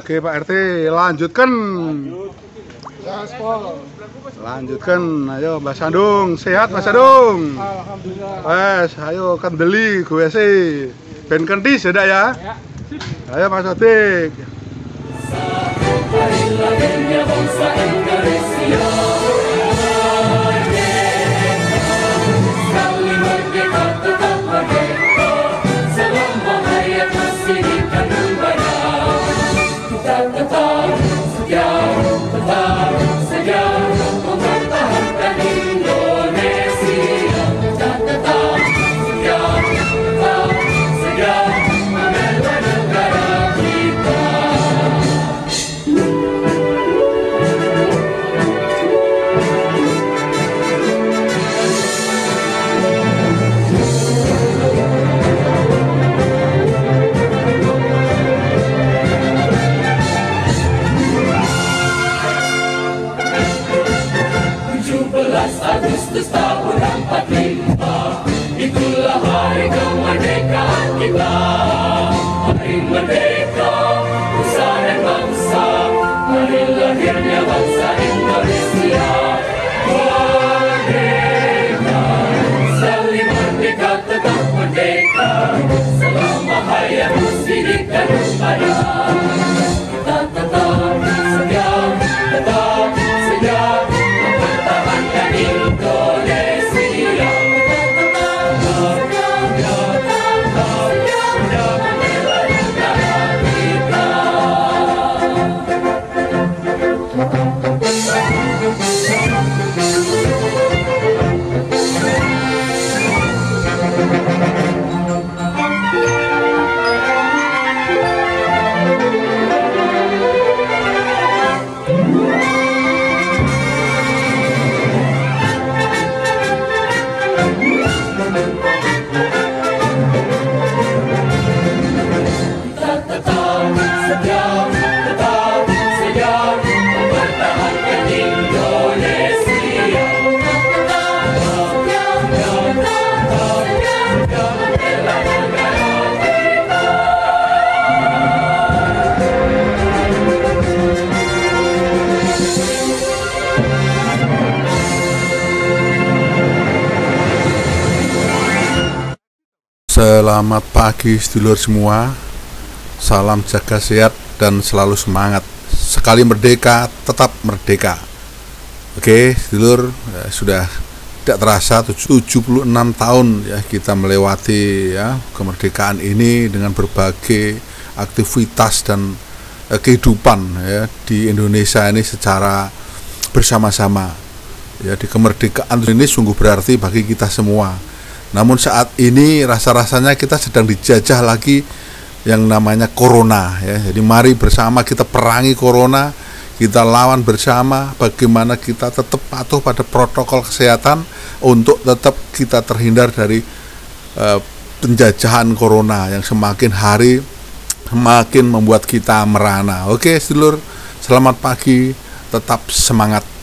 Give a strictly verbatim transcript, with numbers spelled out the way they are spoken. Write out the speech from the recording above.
Oke Pak R T, lanjutkan. Gaspol. Lanjutkan, ayo Mbak Sandung, sehat Mas Sandung? Alhamdulillah. Wes, ayo kendeli gue sih. Ben kenti sudah ya. Ya. Ayo Mas Odik. Agustus tahun empat puluh lima, itulah hari kemerdekaan kita. Hari merdeka, nusa dan bangsa, hari lahirnya bangsa Indonesia. Merdeka, selalu merdeka, tetap merdeka, selama hayat dirikan pada. Kita tetap setia, tetap setia, mempertahankan Indonesia. Selamat pagi sedulur semua. Salam jaga sehat dan selalu semangat. Sekali merdeka, tetap merdeka. Oke, sedulur, ya, sudah tidak terasa tujuh puluh enam tahun ya kita melewati ya kemerdekaan ini dengan berbagai aktivitas dan eh, kehidupan ya di Indonesia ini secara bersama-sama. Ya, di kemerdekaan ini sungguh berarti bagi kita semua. Namun saat ini rasa-rasanya kita sedang dijajah lagi yang namanya corona ya. Jadi mari bersama kita perangi corona, kita lawan bersama bagaimana kita tetap patuh pada protokol kesehatan untuk tetap kita terhindar dari uh, penjajahan corona yang semakin hari semakin membuat kita merana. Oke, sedulur, selamat pagi, tetap semangat.